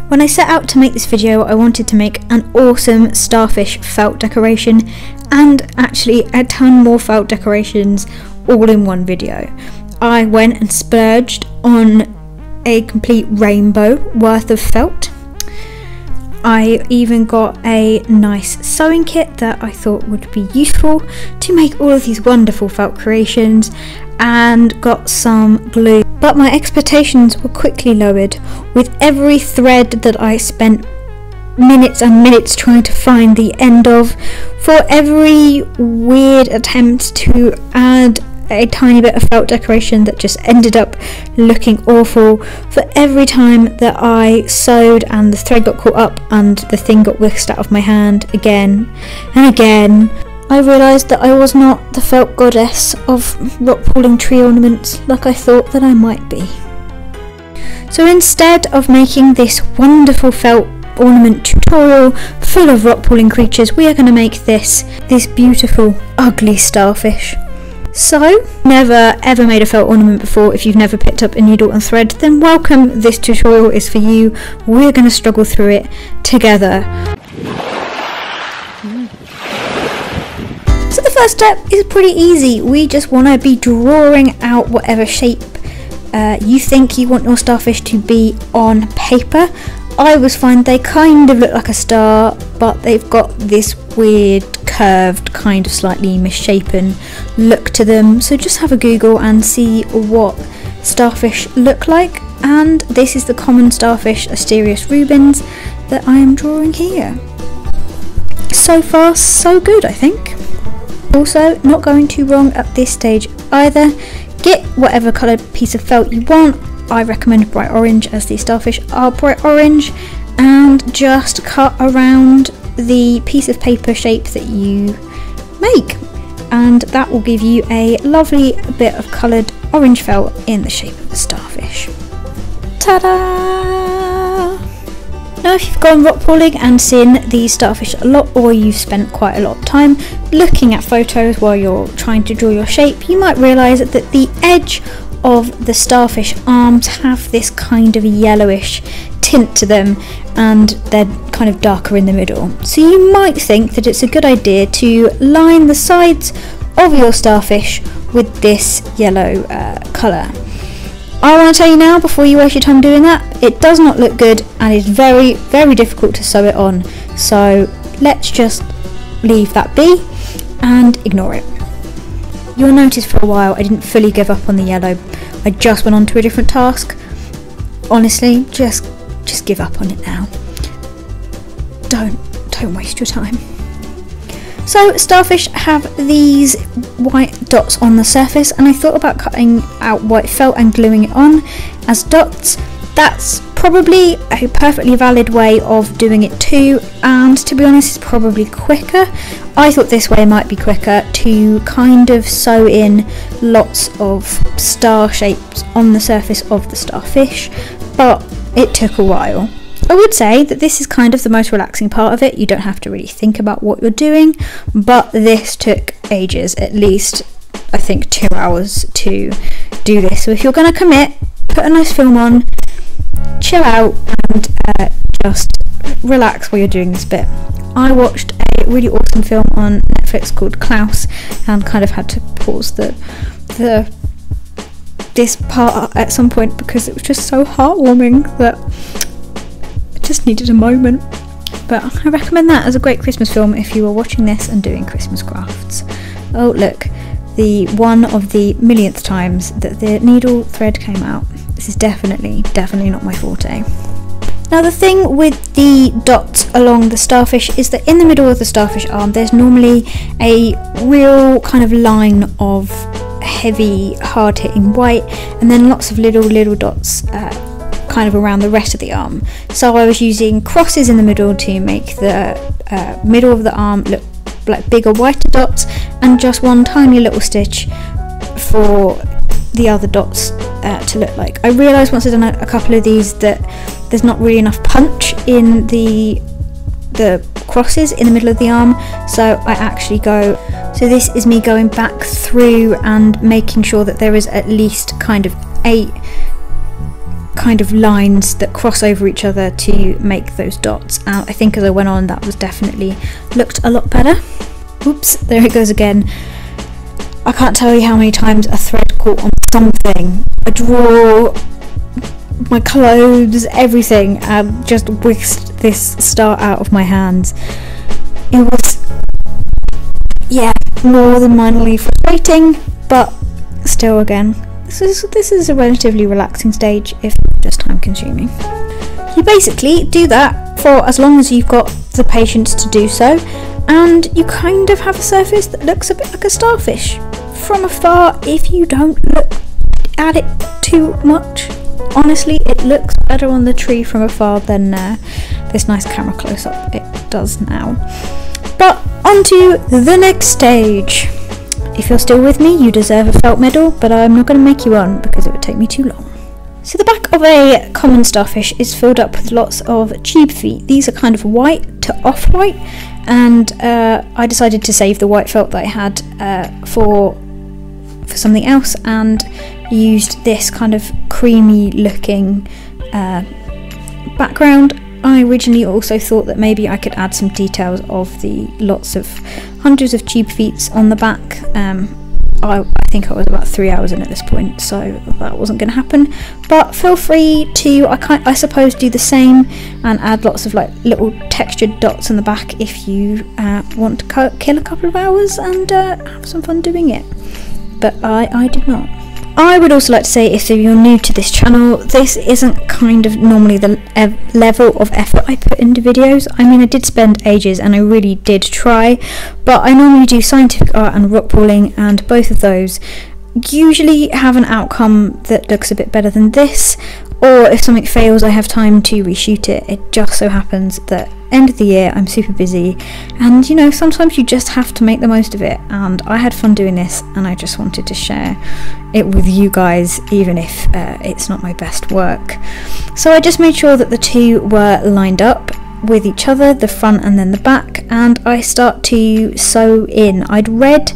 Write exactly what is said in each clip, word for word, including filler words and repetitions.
When I set out to make this video, I wanted to make an awesome starfish felt decoration and actually a ton more felt decorations all in one video. I went and splurged on a complete rainbow worth of felt. I even got a nice sewing kit that I thought would be useful to make all of these wonderful felt creations, and got some glue. But my expectations were quickly lowered with every thread that I spent minutes and minutes trying to find the end of, for every weird attempt to add a tiny bit of felt decoration that just ended up looking awful, for every time that I sewed and the thread got caught up and the thing got whisked out of my hand again and again. I realised that I was not the felt goddess of rock pooling tree ornaments like I thought that I might be. So instead of making this wonderful felt ornament tutorial full of rock pooling creatures, we are going to make this, this beautiful ugly starfish. So, never ever made a felt ornament before. If you've never picked up a needle and thread, then welcome, this tutorial is for you. We're going to struggle through it together. So the first step is pretty easy. We just want to be drawing out whatever shape uh, you think you want your starfish to be on paper. I always find they kind of look like a star, but they've got this weird curved, kind of slightly misshapen look to them. So just have a Google and see what starfish look like. And this is the common starfish, Asterias rubens, that I am drawing here. So far, so good, I think. Also, not going too wrong at this stage either. Get whatever coloured piece of felt you want. I recommend bright orange, as these starfish are bright orange, and just cut around the piece of paper shape that you make, and that will give you a lovely bit of coloured orange felt in the shape of a starfish. Ta-da! Now if you've gone rock pooling and seen these starfish a lot, or you've spent quite a lot of time looking at photos while you're trying to draw your shape, you might realise that the edge of the starfish arms have this kind of yellowish tint to them, and they're kind of darker in the middle. So you might think that it's a good idea to line the sides of your starfish with this yellow uh, colour. I want to tell you now, before you waste your time doing that, it does not look good and is very, very difficult to sew it on. So let's just leave that be and ignore it. You'll notice for a while I didn't fully give up on the yellow. I just went on to a different task. Honestly, just just give up on it now. Don't don't waste your time. So starfish have these white dots on the surface, and I thought about cutting out white felt and gluing it on as dots. That's probably a perfectly valid way of doing it too, and to be honest, it's probably quicker. I thought this way might be quicker, to kind of sew in lots of star shapes on the surface of the starfish, but it took a while. I would say that this is kind of the most relaxing part of it. You don't have to really think about what you're doing, but this took ages, at least I think two hours to do this. So if you're going to commit, put a nice film on, chill out, and uh, just relax while you're doing this bit. I watched a really awesome film on Netflix called Klaus, and kind of had to pause the the this part at some point because it was just so heartwarming that I just needed a moment. But I recommend that as a great Christmas film if you are watching this and doing Christmas crafts. Oh look, the one of the millionth times that the needle thread came out. This is definitely, definitely not my forte. Now the thing with the dots along the starfish is that in the middle of the starfish arm there's normally a real kind of line of heavy, hard-hitting white, and then lots of little little dots uh, kind of around the rest of the arm. So I was using crosses in the middle to make the uh, middle of the arm look like bigger whiter dots, and just one tiny little stitch for the other dots uh, to look like. I realised once I'd done a, a couple of these that there's not really enough punch in the the crosses in the middle of the arm, so I actually go, so this is me going back through and making sure that there is at least kind of eight kind of lines that cross over each other to make those dots. Uh, I think as I went on, that was definitely looked a lot better. Oops, there it goes again. I can't tell you how many times a thread caught on something. I draw, my clothes, everything, and just whisked this star out of my hands. It was, yeah, more than minorly frustrating, but still, again, this is this is a relatively relaxing stage, if just time consuming. You basically do that for as long as you've got the patience to do so, and you kind of have a surface that looks a bit like a starfish. From afar, if you don't look at it too much, honestly, it looks better on the tree from afar than uh, this nice camera close-up it does now. But onto the next stage. If you're still with me, you deserve a felt medal, but I'm not going to make you one because it would take me too long. So the back of a common starfish is filled up with lots of tube feet. These are kind of white to off-white, and uh, I decided to save the white felt that I had uh, for for something else, and used this kind of creamy looking uh, background. I originally also thought that maybe I could add some details of the lots of hundreds of tube feet on the back. Um, I, I think I was about three hours in at this point, so that wasn't going to happen. But feel free to, I, can't, I suppose, do the same and add lots of like little textured dots on the back if you uh, want to co kill a couple of hours and uh, have some fun doing it. But I, I did not. I would also like to say, if you're new to this channel, this isn't kind of normally the level of effort I put into videos. I mean, I did spend ages and I really did try, but I normally do scientific art and rock pooling, and both of those usually have an outcome that looks a bit better than this, or if something fails I have time to reshoot it. It just so happens that end of the year I'm super busy, and you know, sometimes you just have to make the most of it, and I had fun doing this and I just wanted to share it with you guys, even if uh, it's not my best work. So I just made sure that the two were lined up with each other, the front and then the back, and I start to sew in. I'd read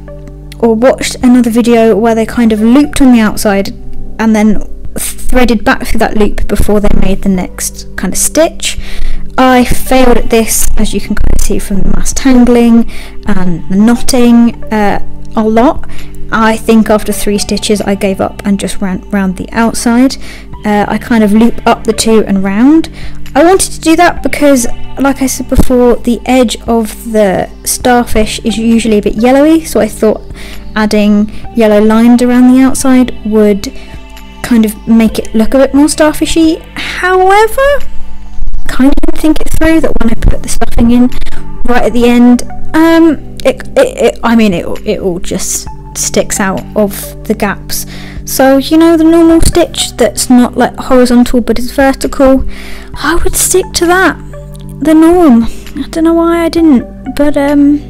or watched another video where they kind of looped on the outside and then threaded back through that loop before they made the next kind of stitch. I failed at this, as you can kind of see from the mass tangling and the knotting uh, a lot. I think after three stitches I gave up and just ran round the outside. Uh, I kind of loop up the two and round. I wanted to do that because, like I said before, the edge of the starfish is usually a bit yellowy, so I thought adding yellow lines around the outside would kind of make it look a bit more starfishy. However, kind of didn't think it through that when I put the stuffing in right at the end, um, it, it, it I mean, it, it all just sticks out of the gaps. So, you know, the normal stitch that's not like horizontal but is vertical, I would stick to that, the norm. I don't know why I didn't, but um,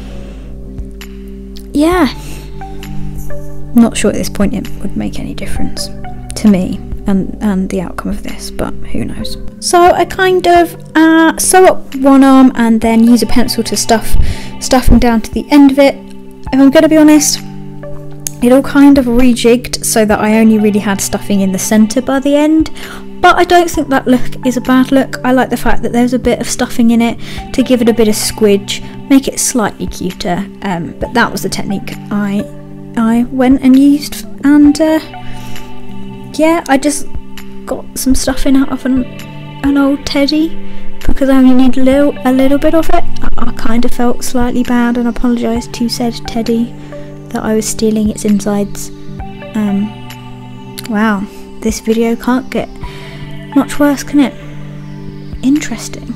yeah, not sure at this point it would make any difference to me and, and the outcome of this, but who knows. So I kind of uh, sew up one arm and then use a pencil to stuff stuffing down to the end of it. If I'm going to be honest, it all kind of rejigged so that I only really had stuffing in the centre by the end, but I don't think that look is a bad look. I like the fact that there's a bit of stuffing in it to give it a bit of squidge, make it slightly cuter, um, but that was the technique I I went and used, and uh, yeah, I just got some stuffing out of an, an old teddy because I only need a little, a little bit of it. I, I kind of felt slightly bad and apologised to said teddy that I was stealing its insides. Um, wow, this video can't get much worse, can it? Interesting.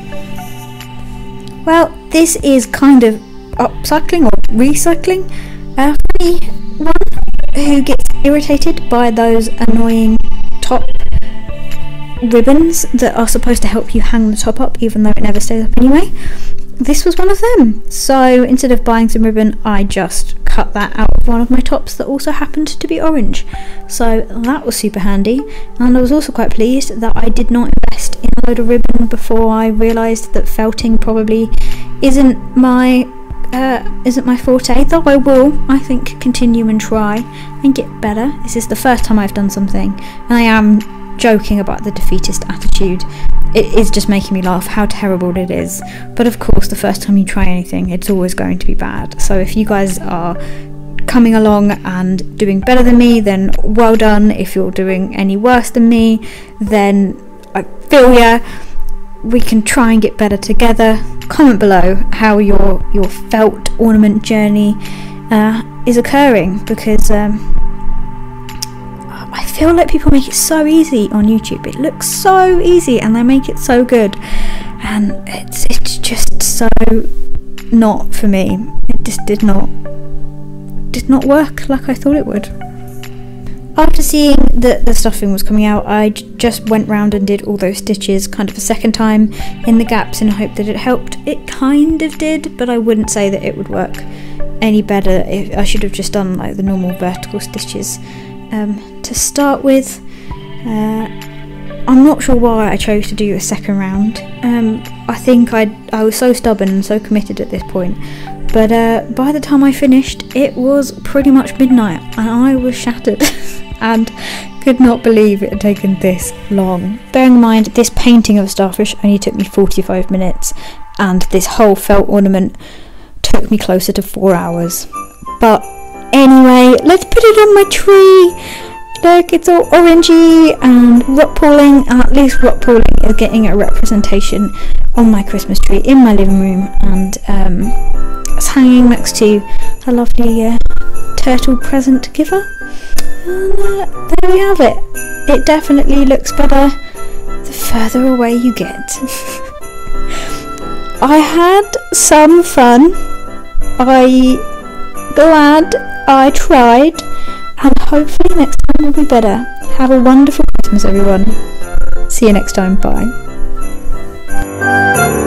Well, this is kind of upcycling or recycling. Uh, for anyone who gets irritated by those annoying top ribbons that are supposed to help you hang the top up even though it never stays up anyway, this was one of them. So instead of buying some ribbon, I just cut that out of one of my tops that also happened to be orange. So that was super handy, and I was also quite pleased that I did not invest in a load of ribbon before I realised that felting probably isn't my uh, isn't my forte, though I will, I think, continue and try and get better. This is the first time I've done something, and I am joking about the defeatist attitude. It is just making me laugh how terrible it is. But of course, the first time you try anything, it's always going to be bad. So if you guys are coming along and doing better than me, then well done. If you're doing any worse than me, then I feel ya. We can try and get better together. Comment below how your your felt ornament journey uh, is occurring, because um, I feel like people make it so easy on YouTube. It looks so easy and they make it so good, and it's it's just so not for me. It just did not did not work like I thought it would. After seeing that the stuffing was coming out, I j just went round and did all those stitches kind of a second time in the gaps in hope that it helped. It kind of did, but I wouldn't say that it would work any better. If I should have just done like the normal vertical stitches um, to start with. Uh, I'm not sure why I chose to do a second round. Um, I think I I was so stubborn and so committed at this point. But uh, by the time I finished, it was pretty much midnight and I was shattered and could not believe it had taken this long. Bearing in mind, this painting of a starfish only took me forty-five minutes and this whole felt ornament took me closer to four hours. But anyway, let's put it on my tree. Look, it's all orangey and rock pooling. At least rock pooling is getting a representation on my Christmas tree in my living room, and um, it's hanging next to a lovely uh, turtle present giver. And uh, there we have it. It definitely looks better the further away you get. I had some fun. I glad I tried, and hopefully next time will be better. Have a wonderful Christmas, everyone. See you next time. Bye.